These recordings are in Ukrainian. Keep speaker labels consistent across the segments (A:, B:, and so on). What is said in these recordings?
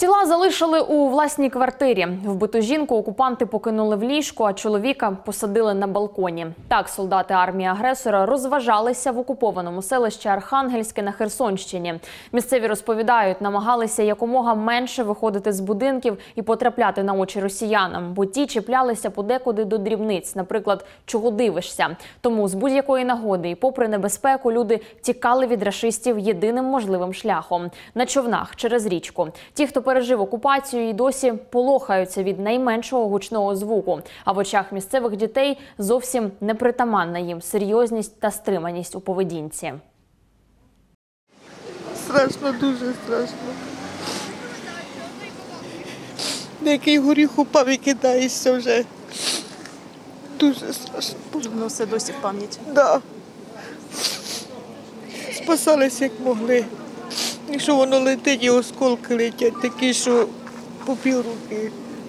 A: Тіла залишили у власній квартирі. Вбиту жінку окупанти покинули в ліжку, а чоловіка посадили на балконі. Так солдати армії агресора розважалися в окупованому селищі Архангельське на Херсонщині. Місцеві розповідають, намагалися якомога менше виходити з будинків і потрапляти на очі росіянам, бо ті чіплялися подекуди до дрібниць, наприклад, чого дивишся. Тому з будь-якої нагоди і попри небезпеку люди тікали від рашистів єдиним можливим шляхом – на човнах через річку. Ті, хто пережив окупацію, і досі полохаються від найменшого гучного звуку. А в очах місцевих дітей зовсім непритаманна їм серйозність та стриманість у поведінці.
B: Страшно, дуже страшно. Деякий горіх упав і кидаєшся вже. Дуже страшно.
C: Воно все досі в пам'яті.
B: Да. Спасалися як могли. Якщо воно летить, і осколки летять, такі, що по півруки.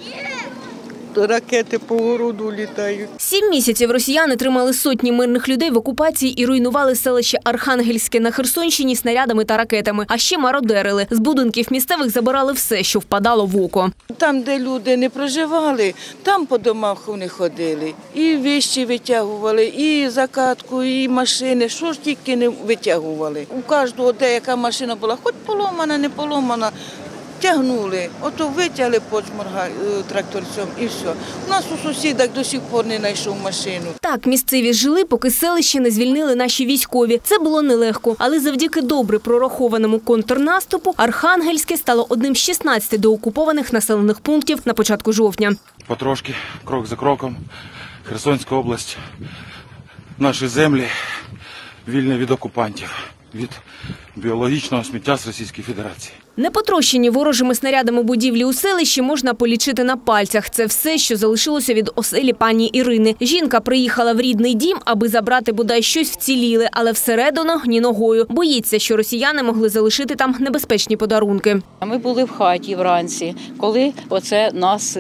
B: Ракети по городу літають.
D: 7 місяців росіяни тримали сотні мирних людей в окупації і руйнували селище Архангельське на Херсонщині снарядами та ракетами. А ще мародерили. З будинків місцевих забирали все, що впадало в око.
B: Там, де люди не проживали, там по домах вони ходили. І вещі витягували, і закатку, і машини. Що ж тільки не витягували. У кожного деяка машина була, хоч поломана, не поломана. Тягнули, ото витягли почморга тракторцем і все. У нас у сусідах до сих пор не знайшов машину.
D: Так місцеві жили, поки селище не звільнили наші військові. Це було нелегко, але завдяки добре прорахованому контрнаступу Архангельське стало одним з 16 деокупованих населених пунктів на початку жовтня.
E: Потрошки, крок за кроком, Херсонська область, наші землі вільні від окупантів, від біологічного сміття з Російської Федерації.
D: Непотрощені ворожими снарядами будівлі у селищі можна полічити на пальцях. Це все, що залишилося від оселі пані Ірини. Жінка приїхала в рідний дім, аби забрати бодай щось вціліле, але всередину ні ногою. Боїться, що росіяни могли залишити там небезпечні подарунки.
F: Ми були в хаті вранці, коли оце нас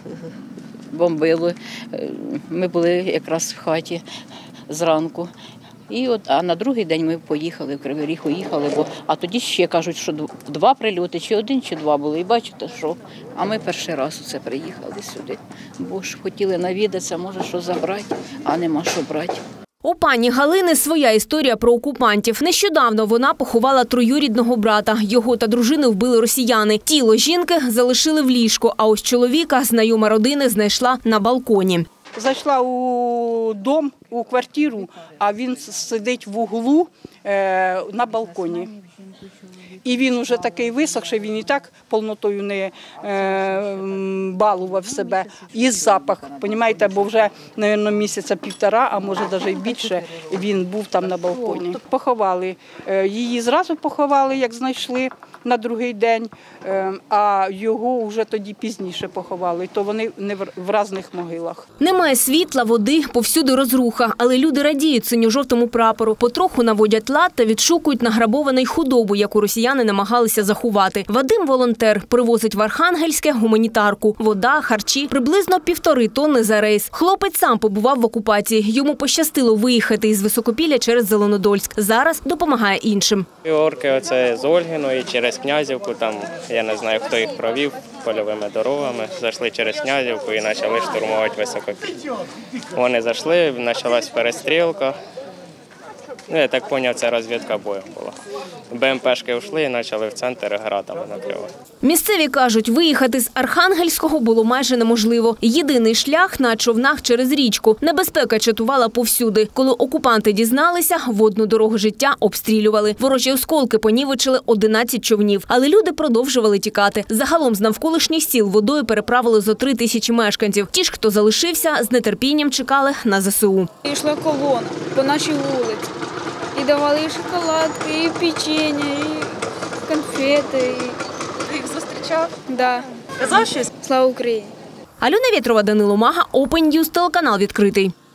F: бомбили. Ми були якраз в хаті зранку. А на другий день ми поїхали, в Кривий Ріг уїхали, а тоді ще кажуть, що 2 прильоти, чи 1, чи 2 були. І бачите, що? А ми перший раз оце приїхали сюди. Бо ж хотіли навідатися, може, що забрати, а нема що брати.
D: У пані Галини своя історія про окупантів. Нещодавно вона поховала троюрідного брата. Його та дружину вбили росіяни. Тіло жінки залишили в ліжку, а ось чоловіка знайома родини знайшла на балконі.
C: Зайшла у дом, у квартиру, а він сидить в углу на балконі. І він вже такий висохший, він і так повнотою не балував себе. Є запах, розумієте, бо вже, мабуть, місяця 1,5, а може навіть і більше, він був там на балконі. Поховали. Її зразу поховали, як знайшли на другий день, а його вже тоді пізніше поховали, то вони не в різних могилах.
D: Немає світла, води, повсюди розруха, але люди радіють синьо-жовтому прапору. Потроху наводять лад та відшукують награбований худобу, яку росіяни намагалися заховати. Вадим – волонтер, привозить в Архангельське гуманітарку. Вода, харчі – приблизно 1,5 тонни за рейс. Хлопець сам побував в окупації. Йому пощастило виїхати із Високопілля через Зеленодольськ. Зараз допомагає іншим.
G: Орки оце з Ольгиної через Князівку, там я не знаю, хто їх провів польовими дорогами. Зайшли через Князівку і почали штурмувати Високопілля. Вони зайшли, почалась перестрілка. Я так зрозумів, це розвідка боєм була. БМПшки йшли і почали в центр градами накривати.
D: Місцеві кажуть, виїхати з Архангельського було майже неможливо. Єдиний шлях – на човнах через річку. Небезпека чатувала повсюди. Коли окупанти дізналися, водну дорогу життя обстрілювали. Ворожі осколки понівечили 11 човнів. Але люди продовжували тікати. Загалом з навколишніх сіл водою переправили зо 3 тисячі мешканців. Ті ж, хто залишився, з нетерпінням чекали на ЗСУ.
H: Йшла колона по нашій вулиці. І давали і шоколадки, і печення, і конфети.
C: Ти їх зустрічав?
H: Так.
C: Казав щось?
H: Слава Україні!
D: Альона Вєтрова, Данило Мага, Open News, телеканал «Відкритий».